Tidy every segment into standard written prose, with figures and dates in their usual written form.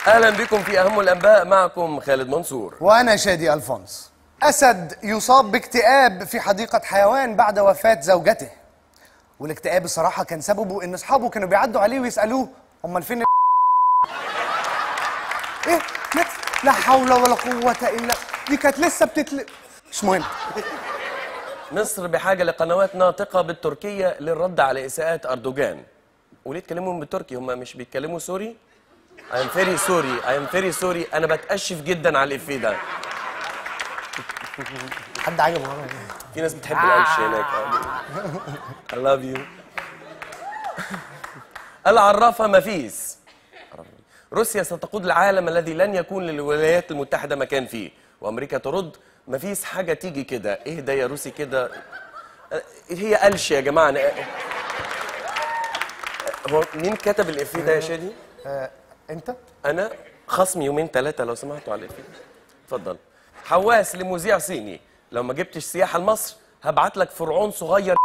اهلا بكم في اهم الانباء، معكم خالد منصور وانا شادي الفونس. اسد يصاب باكتئاب في حديقة حيوان بعد وفاة زوجته. والاكتئاب الصراحة كان سببه ان اصحابه كانوا بيعدوا عليه ويسألوه امال فين ايه مات؟ لا حول ولا قوة الا دي كانت لسه مش مهم. مصر بحاجه لقنوات ناطقه بالتركيه للرد على اساءات اردوغان. وليه تكلمهم بالتركي؟ هم مش بيتكلموا سوري؟ I am very sorry انا بتأشف جدا على الإفيه ده. حد عجبه؟ في ناس بتحب القلش هناك. I love you. العرافة مفيس. روسيا ستقود العالم الذي لن يكون للولايات المتحدة مكان فيه، وأمريكا ترد مفيش حاجة تيجي كده. ايه ده يا روسي كده؟ هي قلش يا جماعة. هو مين كتب الإفيه ده يا شادي؟ انت؟ أنا خصم يومين ثلاثة لو سمحتوا على الإفيه. اتفضل. حواس لمذيع صيني: لو ما جبتش سياحة لمصر هبعت لك فرعون صغير.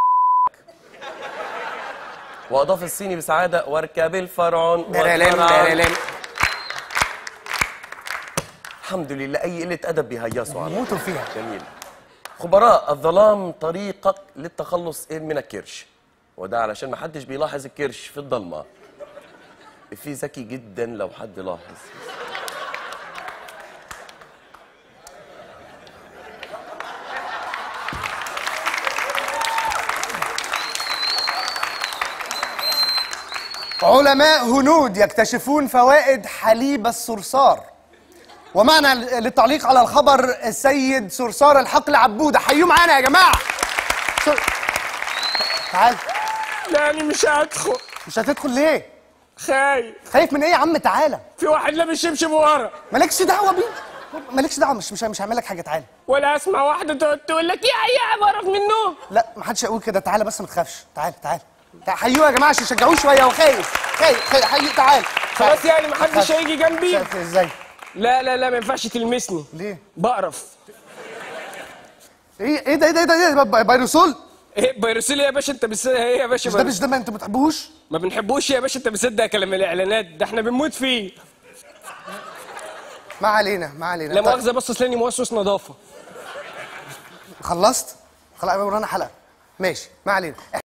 وأضاف الصيني بسعادة: واركب الفرعون. الحمد لله، أي قلة أدب بيهيصوا على موتوا فيها. جميل. خبراء الظلام طريقك للتخلص من الكرش، وده علشان ما حدش بيلاحظ الكرش في الضلمة. في ذكي جدا لو حد لاحظ. علماء هنود يكتشفون فوائد حليب الصرصار. ومعنا للتعليق على الخبر السيد صرصار الحقل عبودة. حيوا معانا يا جماعة. تعال. لا أنا مش هدخل. مش هتدخل ليه؟ خايف من ايه يا عم؟ تعالى. في واحد لابس شبشب ورا. مالكش دعوة بيه، مالكش دعوة. مش هعمل لك حاجة. تعالى. ولا اسمع واحدة تقعد تقول لك يا بعرف من النوم. لا محدش هيقول كده. تعالى بس ما تخافش. تعال. حيوه يا جماعة عشان شجعوه شوية. هو خايف. حيو. تعال. خلاص يعني محدش هيجي جنبي. ازاي؟ لا ما ينفعش تلمسني. ليه؟ بقرف. ايه ده بايروسول؟ ايه بايروسول يا باشا؟ انت بتصدق ايه يا باشا؟ مش ده ما انتوا بتحبوش؟ ما بنحبوش يا باشا. انت بتصدق كلام الاعلانات ده؟ احنا بنموت فيه. ما علينا. لا مؤاخذة بس اصل اني موسوس نظافة. خلصت؟ خلاص ورانا حلقة. ماشي ما علينا.